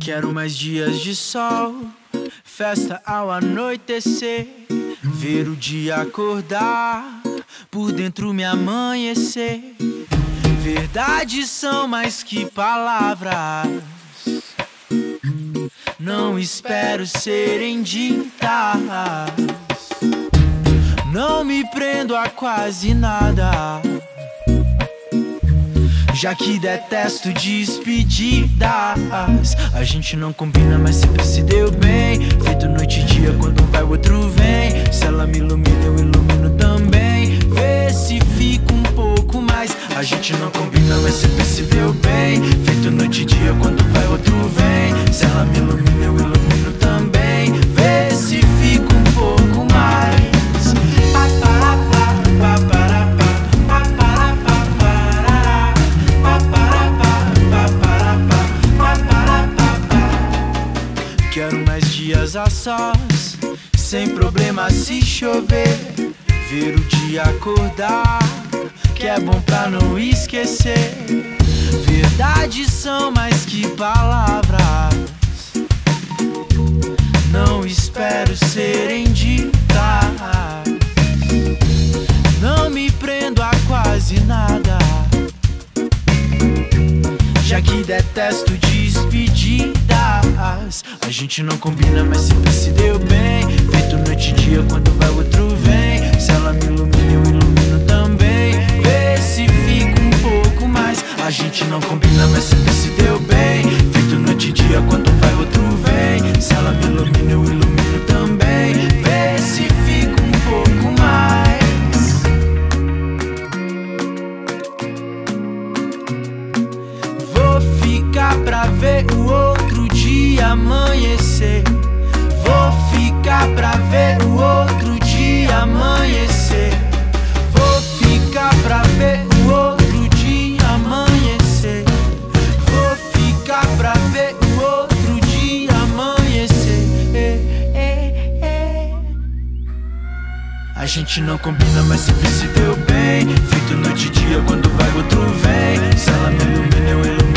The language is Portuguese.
Quero mais dias de sol, festa ao anoitecer, ver o dia acordar, por dentro me amanhecer. Verdades são mais que palavras, não espero serem ditas. Não me prendo a quase nada, já que detesto despedidas. A gente não combina, mas sempre se deu bem, feito noite e dia, quando um vai o outro vem. Se ela me ilumina, eu ilumino também, vê se fica um pouco mais. A gente não combina, mas sempre se deu bem, feito noite e dia, quando um vai o outro vem. Se ela me ilumina, eu ilumino também, vê se fica um pouco mais. Quero mais dias a sós, sem problema se chover, ver o dia acordar, que é bom pra não esquecer. Verdades são mais que palavras, não espero serem ditas. Não me prendo a quase nada, já que detesto despedidas. A gente não combina, mas sempre se deu bem, feito noite e dia, quando vai o outro vem. Se ela me ilumina, eu ilumino também, vê se fica um pouco mais. A gente não combina, mas sempre se deu bem, feito noite e dia, quando vai o outro vem. Se ela me ilumina, eu ilumino também, vê se fica um pouco mais. Vou ficar pra ver o outro dia amanhecer, vou ficar pra ver o outro dia amanhecer, vou ficar pra ver o outro dia amanhecer, vou ficar pra ver o outro dia amanhecer. A gente não combina, mas sempre se deu bem, feito noite e dia, quando vai o outro vem. Se ela me ilumina, eu ilumino